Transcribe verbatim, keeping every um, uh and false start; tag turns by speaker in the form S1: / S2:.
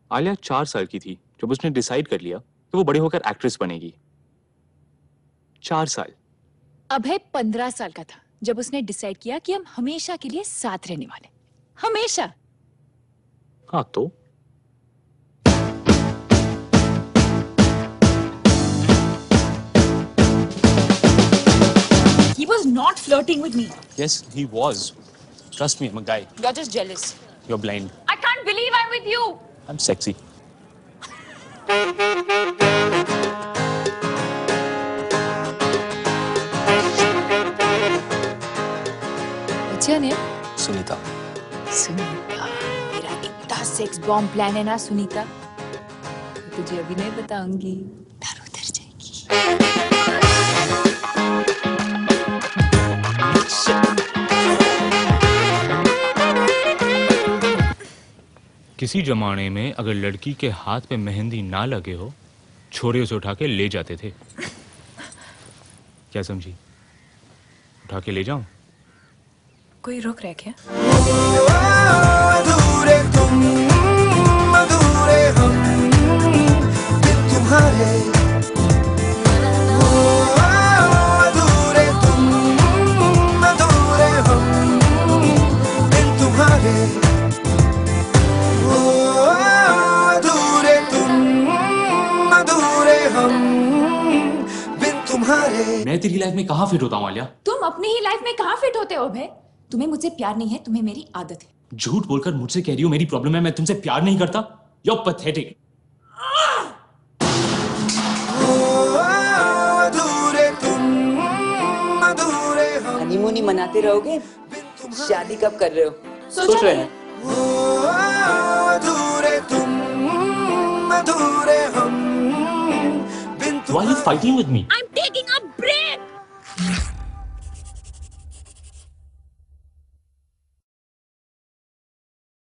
S1: आलिया चार साल की थी जब उसने डिसाइड कर लिया कि वो बड़ी होकर एक्ट्रेस बनेगी। चार साल।
S2: अभय पंद्रह साल का था जब उसने डिसाइड किया कि हम हमेशा के लिए साथ रहने वाले। हमेशा।
S1: हाँ तो
S2: He was not flirting with me.
S1: Yes, he was. Trust me, I'm a guy.
S2: You're just jealous.
S1: You're blind.
S2: I can't believe I'm with you.
S1: I'm sexy.
S2: What's your name?
S1: Sunita.
S2: Sunita. मेरा इतना sex bomb plan है ना सुनीता, तुझे अभी नहीं बताऊंगी, डर उतर जाएगी।
S3: किसी जमाने में अगर लड़की के हाथ पे मेहंदी ना लगे हो, छोरे उसे उठा के ले जाते थे। क्या समझी? उठा के ले जाऊं?
S2: कोई रोक रहा है क्या?
S4: अधूरे तुम, अधूरे हम, बिन तुम्हारे। अधूरे तुम, अधूरे हम, बिन तुम्हारे। अधूरे तुम, अधूरे हम, बिन तुम्हारे।
S1: मैं तेरी लाइफ में कहाँ फिट होता हूँ आलिया?
S2: तुम अपनी ही लाइफ में कहाँ फिट होते हो अभय? तुम्हें मुझसे प्यार नहीं है, तुम्हें मेरी आदत है।
S1: झूठ बोलकर मुझसे कह रही हो मेरी प्रॉब्लम है, मैं तुमसे प्यार नहीं करता? You're pathetic.
S4: अधूरे तुम, अधूरे हम।
S5: हनीमून मनाते रहोगे? शादी कब कर रहे हो?
S2: सोच रहे हैं।
S4: अधूरे तुम, अधूरे हम, बिन
S1: Why are you fighting with me?
S2: I'm